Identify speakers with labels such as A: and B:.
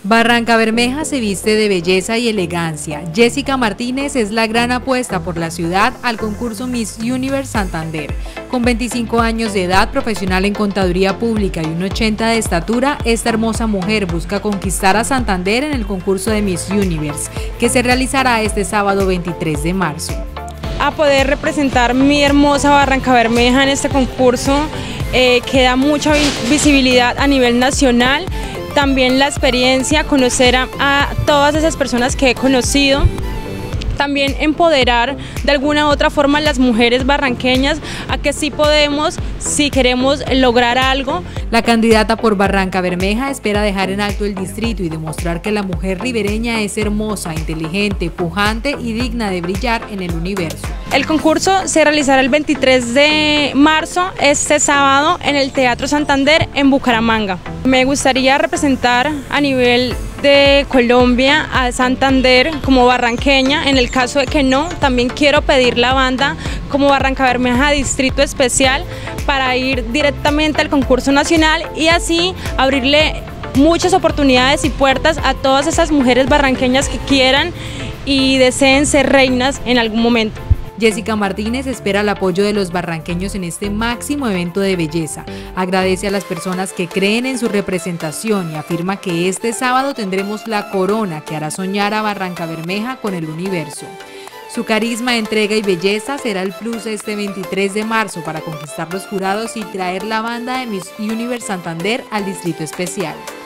A: Barrancabermeja se viste de belleza y elegancia. Jessica Martínez es la gran apuesta por la ciudad al concurso Miss Universe Santander. Con 25 años de edad, profesional en contaduría pública y 1,80 de estatura, esta hermosa mujer busca conquistar a Santander en el concurso de Miss Universe, que se realizará este sábado 23 de marzo.
B: A poder representar mi hermosa Barrancabermeja en este concurso, que da mucha visibilidad a nivel nacional. También la experiencia, conocer a todas esas personas que he conocido. También empoderar de alguna u otra forma a las mujeres barranqueñas a que sí podemos, si queremos lograr algo.
A: La candidata por Barrancabermeja espera dejar en alto el distrito y demostrar que la mujer ribereña es hermosa, inteligente, pujante y digna de brillar en el universo.
B: El concurso se realizará el 23 de marzo, este sábado, en el Teatro Santander en Bucaramanga. Me gustaría representar a nivel de Colombia a Santander como barranqueña. En el caso de que no, también quiero pedir la banda como Barrancabermeja Distrito Especial para ir directamente al concurso nacional y así abrirle muchas oportunidades y puertas a todas esas mujeres barranqueñas que quieran y deseen ser reinas en algún momento.
A: Jessica Martínez espera el apoyo de los barranqueños en este máximo evento de belleza. Agradece a las personas que creen en su representación y afirma que este sábado tendremos la corona que hará soñar a Barrancabermeja con el universo. Su carisma, entrega y belleza será el plus este 23 de marzo para conquistar los jurados y traer la banda de Miss Universe Santander al Distrito Especial.